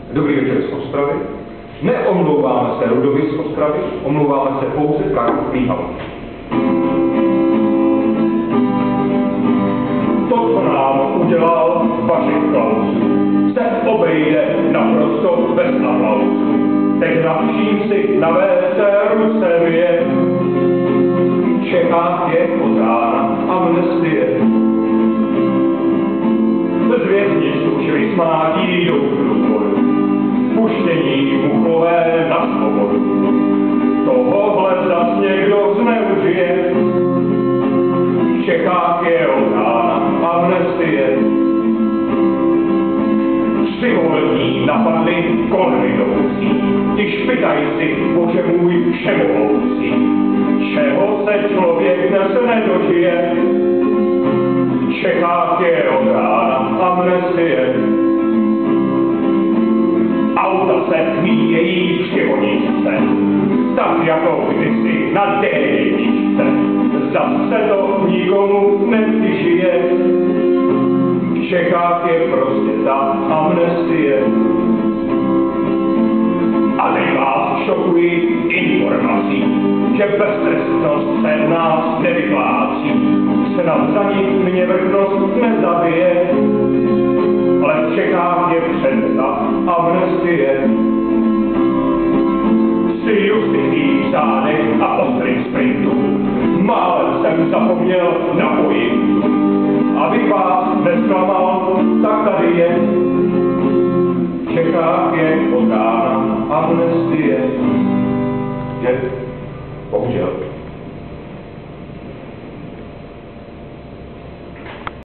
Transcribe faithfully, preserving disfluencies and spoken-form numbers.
Dobrý večer z Ostravy. Neomlouváme se Rudovi z Ostravy, omlouváme se pouze Karlu Plíhalovi. To, co nám udělal vašich Klausů, se obejde naprosto bez aplausu. Teď navším si na véteru se mě, čeká je od rána amnestie. Z věznic už vysmátí jdou k důvodu, puštění muchové na svobodu. Tohohle zas někdo zneužije, v Čechách je od rána amnestie. Tři volní napadli konvidoucí, ti špitajci, bože můj, všemohoucí. Čeho se člověk dnes nedožije, v Čechách je od rána amnestie. Auta se míjejí při voničce, tak jako kdysi na dé jedničce. Zase to nikomu nepřižije, v Čechách je prostě ta amnestie. A teď vás šokují informací, že beztrestnost se u nás nevyplácí. Snad za ní mě vrchnost nezabije, ale v Čechách je před ta amnestie. Si justicí řádek a ostrým sprintu, málem jsem zapomněl napojit. Abych vás nesklamal, tak tady je. V Čechách je od rána amnestie. Je, bohužel.